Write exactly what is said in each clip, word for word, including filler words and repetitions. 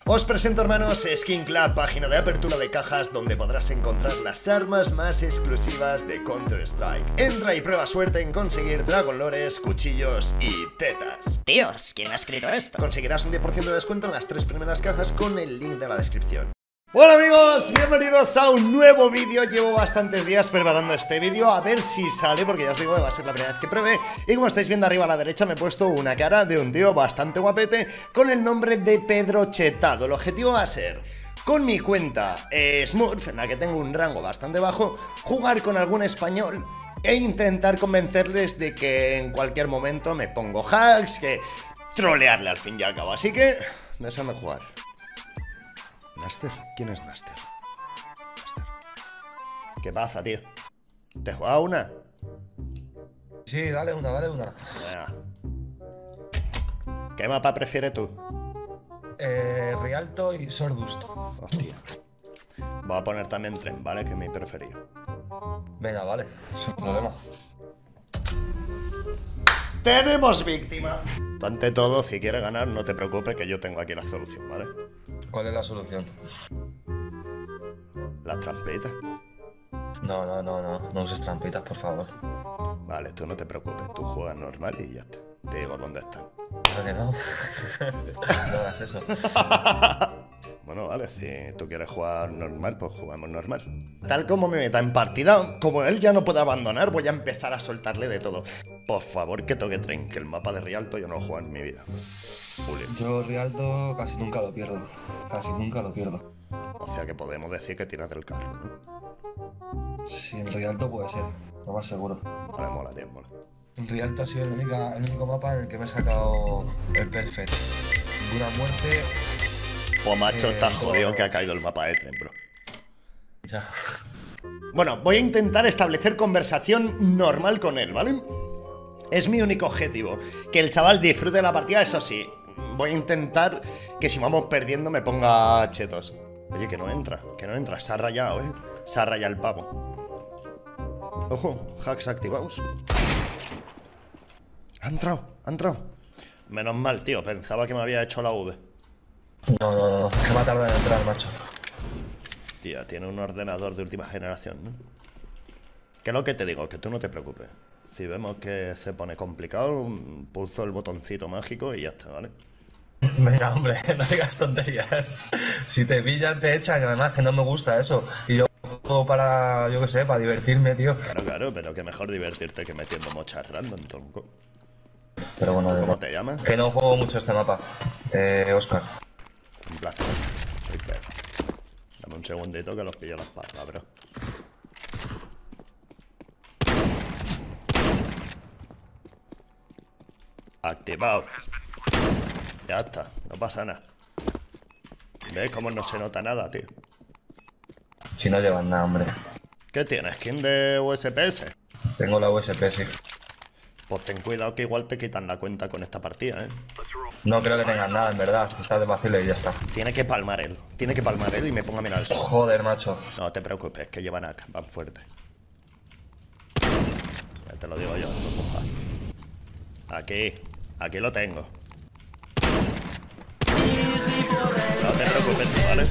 Os presento, hermanos, Skin Club, página de apertura de cajas donde podrás encontrar las armas más exclusivas de Counter-Strike. Entra y prueba suerte en conseguir Dragon Lores, cuchillos y tetas. Tíos, ¿quién ha escrito esto? Conseguirás un diez por ciento de descuento en las tres primeras cajas con el link de la descripción. Hola amigos, bienvenidos a un nuevo vídeo. Llevo bastantes días preparando este vídeo, a ver si sale, porque ya os digo que va a ser la primera vez que pruebe. Y como estáis viendo arriba a la derecha me he puesto una cara de un tío bastante guapete con el nombre de Pedro Chetado. El objetivo va a ser, con mi cuenta eh, Smurf, en la que tengo un rango bastante bajo, jugar con algún español e intentar convencerles de que en cualquier momento me pongo hacks, que trolearle al fin y al cabo. Así que, déjame jugar. Naster, ¿quién es Naster? Naster. ¿Qué pasa, tío? ¿Te juega una? Sí, dale una, dale una. Venga. ¿Qué mapa prefieres tú? Eh, Rialto y Sordust. Hostia. Voy a poner también Tren, ¿vale? Que es mi preferido. Venga, vale, sin problema. ¡Tenemos víctima! Tú, ante todo, si quieres ganar, no te preocupes que yo tengo aquí la solución, ¿vale? ¿Cuál es la solución? Las trampitas. No, no, no, no, no uses trampitas, por favor. Vale, tú no te preocupes, tú juegas normal y ya está. Te digo dónde están. ¿Por qué no? No hagas eso. Bueno, vale, si tú quieres jugar normal, pues jugamos normal. Tal como me meta en partida, como él ya no puede abandonar, voy a empezar a soltarle de todo. Por favor, que toque Tren, que el mapa de Rialto yo no lo juego en mi vida. Julio. Yo Rialto casi nunca lo pierdo. Casi nunca lo pierdo. O sea que podemos decir que tiras del carro, ¿no? Sí, en Rialto puede ser, lo más seguro. Vale, mola, tío, mola. En Rialto ha sido el, única, el único mapa en el que me he sacado el perfect. Ninguna muerte. Pues macho, Eh, está jodido como- que ha caído el mapa de Tren, bro. Ya. Bueno, voy a intentar establecer conversación normal con él, ¿vale? Es mi único objetivo. Que el chaval disfrute de la partida, eso sí. Voy a intentar que si vamos perdiendo me ponga chetos. Oye, que no entra, que no entra. Se ha rayado, ¿eh? Se ha rayado el pavo. Ojo, hacks activados. Ha entrado, ha entrado. Menos mal, tío. Pensaba que me había hecho la V. No, no, no, se va a tardar en entrar, macho. Tía, tiene un ordenador de última generación, ¿no? Que es lo que te digo, que tú no te preocupes. Si vemos que se pone complicado, pulso el botoncito mágico y ya está, ¿vale? Venga, hombre, no digas tonterías. Si te pillan, te echan, y además que no me gusta eso. Y yo juego para, yo qué sé, para divertirme, tío. Claro, claro, pero que mejor divertirte que metiendo mochas random, tronco. Pero bueno, de ¿Cómo verdad. te llamas? Que no juego mucho este mapa. Eh, Oscar. Un placer. Soy Pedro. Dame un segundito que los pillo las palas, bro. Activado. Ya está, no pasa nada. ¿Ves cómo no se nota nada, tío? Si no llevan nada, hombre. ¿Qué tienes? ¿Skin de U S P S? Tengo la U S P, sí. Pues ten cuidado que igual te quitan la cuenta con esta partida, ¿eh? No creo que tengan nada, en verdad. Está de vacilo y ya está. Tiene que palmar él. Tiene que palmar él y me ponga a mirar al suelo. Joder, macho. No te preocupes, que llevan acá, van fuerte. Ya te lo digo yo, tú cojas. Aquí, aquí lo tengo. No te preocupes, ¿vale?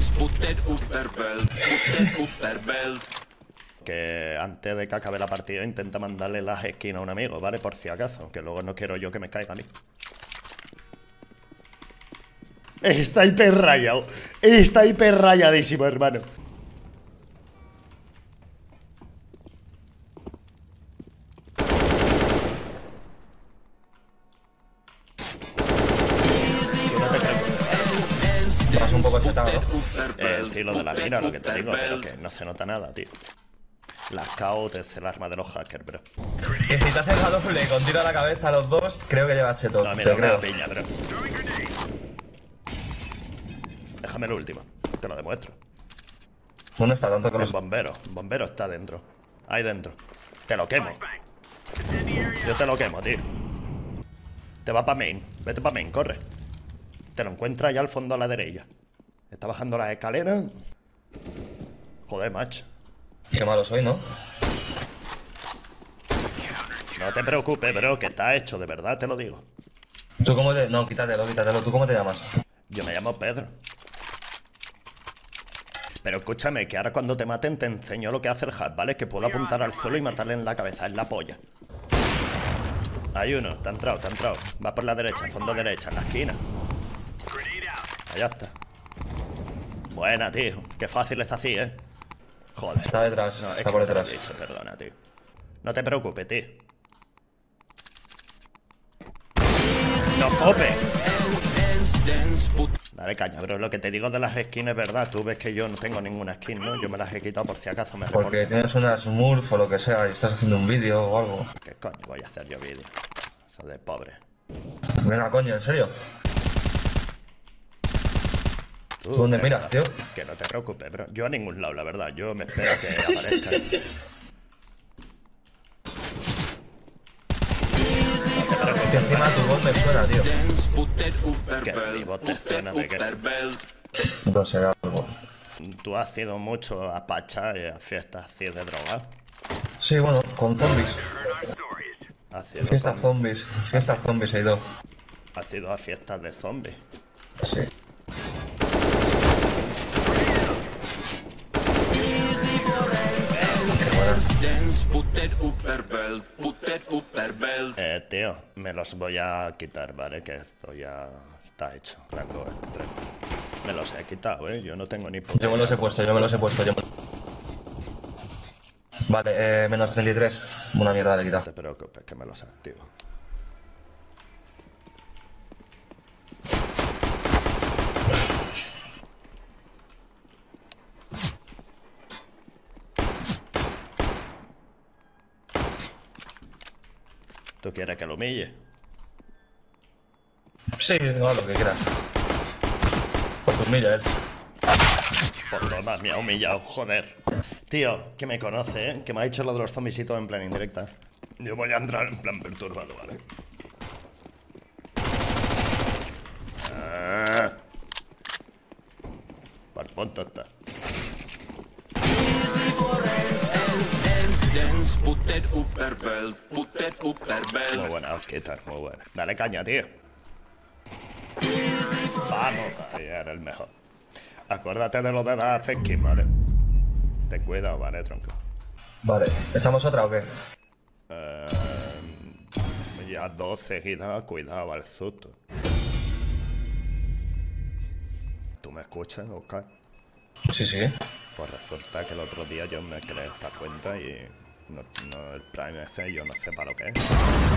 Que antes de que acabe la partida intenta mandarle las skins a un amigo, ¿vale? Por si acaso, que luego no quiero yo que me caiga a mí. Está hiper rayado. Está hiper rayadísimo, hermano. Tú no te preocupes. Vas un poco chetado, ¿no? El cielo de la mira, lo que te digo, pero que no se nota nada, tío. Las K O es el arma de los hackers, bro. Que si te haces la doble con tiro a la cabeza a los dos, creo que llevas cheto. No, te mira, creo. una piña, bro. Déjame el último, te lo demuestro. ¿Dónde está tanto que El los... bombero, el bombero está dentro. Ahí dentro. Te lo quemo. Yo te lo quemo, tío. Te va pa' main. Vete pa' main, corre. Te lo encuentras allá al fondo a la derecha. Está bajando la escalera. Joder, macho. Qué malo soy, ¿no? No te preocupes, bro, que está hecho, de verdad, te lo digo. ¿Tú cómo te...? No, quítatelo, quítatelo. ¿Tú cómo te llamas? Yo me llamo Pedro. Pero escúchame, que ahora cuando te maten te enseño lo que hace el hack, ¿vale? Que puedo apuntar al suelo y matarle en la cabeza, en la polla. Hay uno, te ha entrado, te ha entrado. Va por la derecha, fondo derecha, en la esquina. Allá está. Buena, tío. Qué fácil es así, ¿eh? Joder. Está detrás, No, es está que por no te lo he detrás. dicho, perdona, tío. No te preocupes, tío. ¡No copes! Dale caña, bro. Lo que te digo de las skins es verdad. Tú ves que yo no tengo ninguna skin, ¿no? Yo me las he quitado por si acaso me Porque reportan. tienes una Smurf o lo que sea y estás haciendo un vídeo o algo. ¿Qué coño voy a hacer yo vídeo? Eso de pobre. Venga, coño, ¿en serio? Tú, ¿Tú dónde que miras, no- tío? Que no te preocupes, bro. Yo a ningún lado, la verdad. Yo me espero a que aparezca. Es que encima tu voz me suena, tío. Que mi voz te suena de que... No sé, algo. Tú has ido mucho a pacha y a fiestas así de droga. Sí, bueno, con zombies. Has ido, Fiestas con- zombies. Fiestas zombies he ido. has ido a fiestas de zombies. Sí. Eh, tío, me los voy a quitar, ¿vale? Que esto ya está hecho. Rango extremo. Me los he quitado, ¿eh? Yo no tengo ni puta Yo me los he idea. puesto, yo me los he puesto. Yo me... Vale, eh, menos treinta y tres. Una mierda le he No quitado. te preocupes, que me los activo. ¿Tú quieres que lo humille? Sí, no, lo que quieras. Pues humilla él. Por toma, me ha humillado, joder. Tío, que me conoce, ¿eh? Que me ha dicho lo de los zombies y todo en plan indirecta. Yo voy a entrar en plan perturbado, ¿vale? Ah. Por punto está. Muy buena, os quitas, muy buena. Dale caña, tío. Vamos, ahí era el mejor. Acuérdate de lo de la skin, ¿vale? Ten cuidado, ¿vale, tronco? Vale, ¿echamos otra o qué? Eh, ya dos seguidas, cuidado al susto. ¿Tú me escuchas, Oscar? Sí, sí. Pues resulta que el otro día yo me creé esta cuenta y no, no el Prime ese yo no sé para lo que es.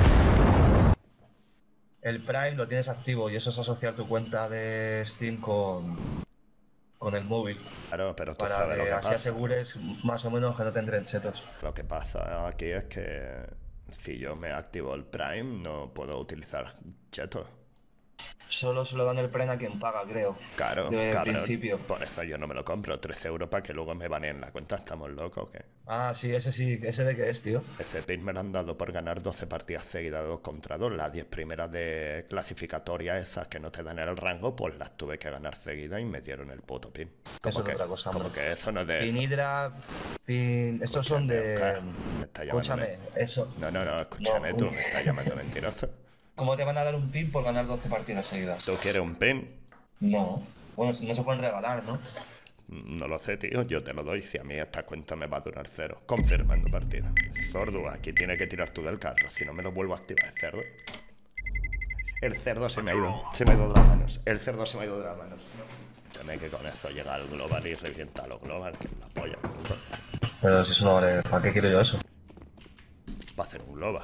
El Prime lo tienes activo y eso es asociar tu cuenta de Steam con, con el móvil. Claro, pero tú Para sabes lo que que así pasa. asegures más o menos que no te entren chetos. Lo que pasa aquí es que si yo me activo el Prime no puedo utilizar chetos. Solo se lo dan el Prime a quien paga, creo. Claro, De cabrón. principio. Por eso yo no me lo compro. trece euros para que luego me baneen la cuenta. ¿Estamos locos o qué? Ah, sí, ese sí, ese de qué es, tío. Ese pin me lo han dado por ganar doce partidas seguidas de dos contra dos. Las diez primeras de clasificatoria, esas que no te dan el rango, pues las tuve que ganar seguidas y me dieron el puto pin. Como Eso es que, otra cosa, como hombre. que eso no es de... Pin Hydra, Pin... Estos son de... Oscar, me está llamando Escúchame, me- eso... No, no, no, escúchame No, tú, uy. me estás llamando mentiroso. ¿Cómo te van a dar un pin por ganar doce partidas seguidas? ¿Tú quieres un pin? No. Bueno, no se pueden regalar, ¿no? No lo sé, tío, yo te lo doy si a mí esta cuenta me va a durar cero. Confirmando partida. Sordo, aquí tiene que tirar tú del carro, si no me lo vuelvo a activar, el cerdo. El cerdo se me ha ido, se me ha ido de las manos. El cerdo se me ha ido de las manos. Dame que con eso llega al global y revienta a lo global, que es la polla. Pero si eso no vale, ¿para qué quiero yo eso? Va a hacer un global.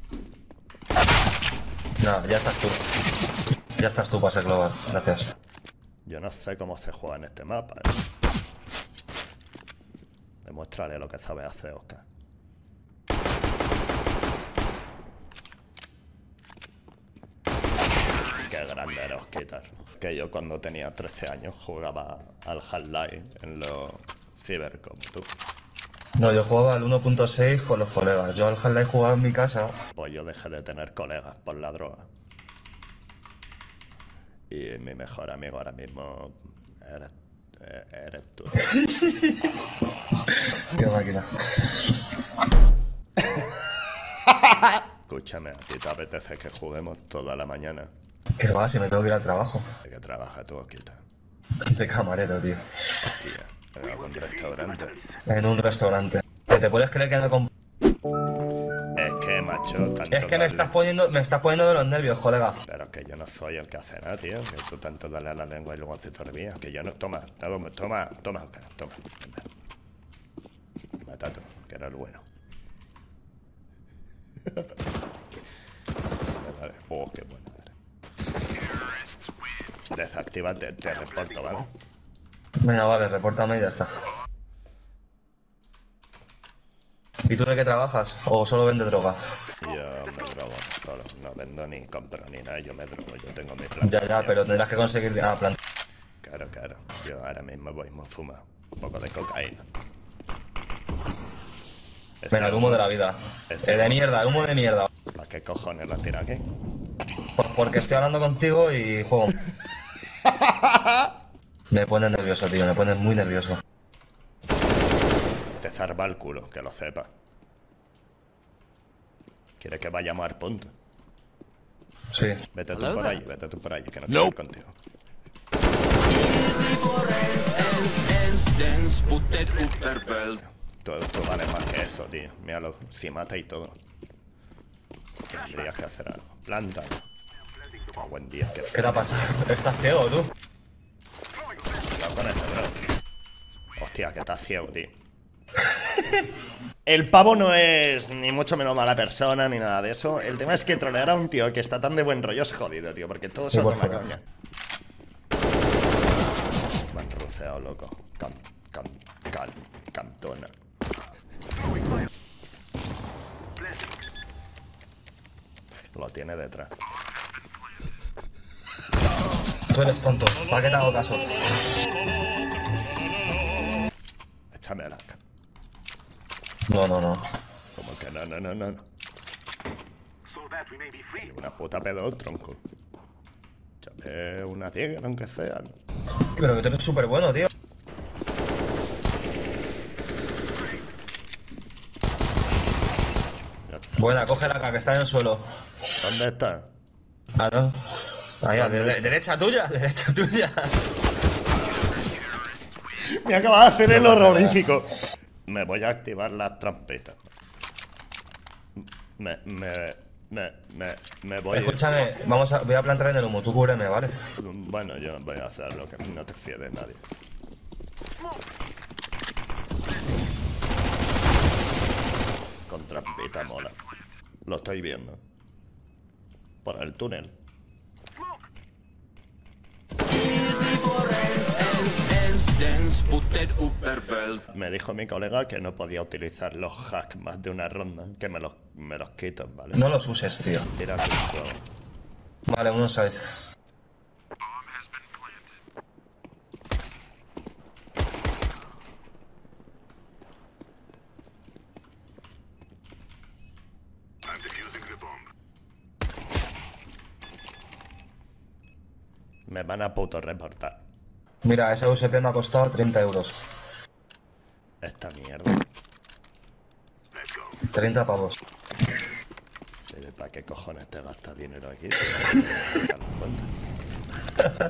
No, ya estás tú. Ya estás tú para ser global, gracias. Yo no sé cómo se juega en este mapa, ¿eh? Demuéstrale lo que sabe hacer, Oscar. Qué grande era Osquitar. Que yo cuando tenía trece años jugaba al Half-Life en los Cybercom, tú. No, yo jugaba al uno punto seis con los colegas. Yo al Half-Life jugaba en mi casa. Pues yo dejé de tener colegas por la droga. Y mi mejor amigo ahora mismo eres, eh, eres tú. Qué máquina. Escúchame, ¿a ti te apetece que juguemos toda la mañana? ¿Qué va? Si me tengo que ir al trabajo. ¿De qué trabaja tú, Quita? De camarero, tío. Hostia, en algún restaurante. En un restaurante. ¿Te puedes creer que no comp... Es que, macho, tanto Es que me darle- estás poniendo, me estás poniendo de los nervios, colega. Pero que yo no soy el que hace nada, tío. Que tú tanto dale a la lengua y luego te olvidas. Que yo no... Toma, toma, toma, toma, Oscar, toma. Mata tú, que era el bueno. Vale. Oh, qué buena eres. Desactívate, te reporto, ¿vale? Venga, vale, repórtame y ya está. ¿Y tú de qué trabajas? ¿O solo vendes droga? Yo me drogo solo, no vendo ni compro ni nada, yo me drogo, yo tengo mi plan. Ya, ya, pero tendrás que conseguir... Ah, plan... Claro, claro, yo ahora mismo voy a fumar un poco de cocaína. Venga, el humo de la vida. Eh, de mierda, el humo de mierda. ¿Para qué cojones la tira aquí? Pues porque estoy hablando contigo y juego. Me pones nervioso, tío, me pones muy nervioso. Te zarba el culo, que lo sepa. ¿Quieres que vayamos al punto? Sí. Vete tú por ahí, vete tú por ahí, que no quiero ir contigo. Tú, tú vales más que eso, tío. Míralo, si mata y todo. Tendrías que hacer algo. Planta. Oh, buen día, que ¿Qué te ha pasado? Estás ciego, tú. Cuidado con ese, bro. Hostia, que estás ciego, tío. El pavo no es ni mucho menos mala persona ni nada de eso. El tema es que trolear a un tío que está tan de buen rollo es jodido, tío, porque todo se Sí, lo por toma favor. coña. Me han ruceado, loco. Can, can, can, cantona. Lo tiene detrás. Tú eres tonto. ¿Para qué te hago caso? Échame la cara. No, no, no. Como que no, no, no, no. no. Y una puta pedo, tronco. Échame una ciega, aunque sea. ¿no? Pero que tú eres súper bueno, tío. Ya está. Buena, cógela acá, que está en el suelo. ¿Dónde está? Ah, no. Ahí, de- de- derecha tuya, derecha tuya. Me acaba de hacer el No pasa nada. horrorífico. Me voy a activar las trampetas. Me, me, me, me, me voy. Escúchame, vamos a, voy a plantar en el humo, tú cúbreme, ¿vale? Bueno, yo voy a hacer lo que no te fíes de nadie. Con trampita mola. Lo estoy viendo. Por el túnel. Me dijo mi colega que no podía utilizar los hacks más de una ronda. Que me los, me los quito, ¿vale? No los uses, tío. Tira tu fuego. Vale, uno sabe. Me van a puto reportar. Mira, ese U S P me ha costado treinta euros. Esta mierda. treinta pavos. ¿Para qué cojones te gastas dinero aquí? ¿Te das cuenta?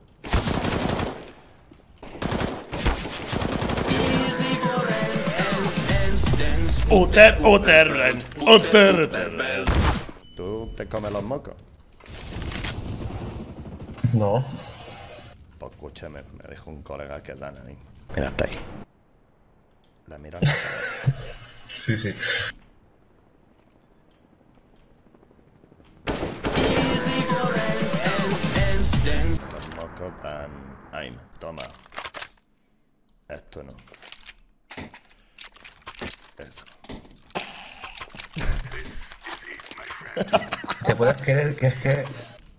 Uter, uterren, uterren. ¿Tú te comes los mocos? No. Pues escúchame, me dijo un colega que dan ahí. Mira, está ahí. La mira en la cabeza. Sí, sí. Los mocos dan... Ay, toma. Esto no. Eso. ¿Te puedes creer que es que...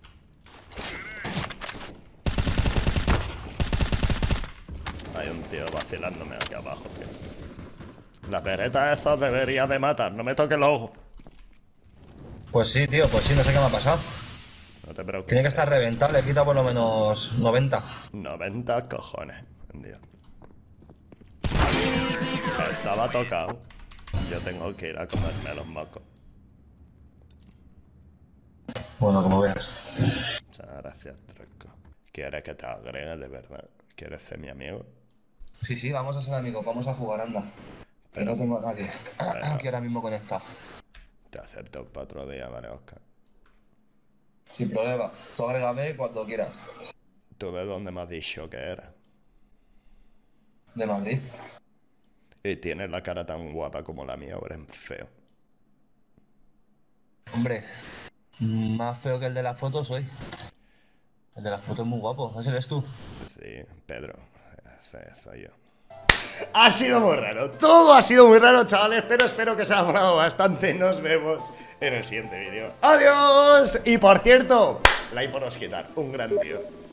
Hay un tío vacilándome aquí abajo, tío. La pereta esa debería de matar, no me toque el ojo. Pues sí, tío, pues sí, no sé qué me ha pasado. No te preocupes. Tiene que estar reventado, le quita por lo menos noventa. noventa cojones, Dios. Estaba tocado. Yo tengo que ir a comerme los mocos. Bueno, como veas. gracias, tronco. ¿Quieres que te agregue de verdad? ¿Quieres ser mi amigo? Sí, sí, vamos a ser amigos, vamos a jugar, anda. Que no tengo a nadie aquí ahora mismo conectado. Te acepto para otro día, vale, Oscar. Sin problema, tú agrégame cuando quieras. ¿Tú de dónde me has dicho que eras? De Madrid. Y tienes la cara tan guapa como la mía, o eres feo. Hombre, más feo que el de la foto soy. El de la foto es muy guapo, ¿ese eres tú? Sí, Pedro, ese soy yo. Ha sido muy raro, todo ha sido muy raro, chavales, pero espero que os haya molado bastante. Nos vemos en el siguiente vídeo. ¡Adiós! Y por cierto, like por os quitar, un gran tío.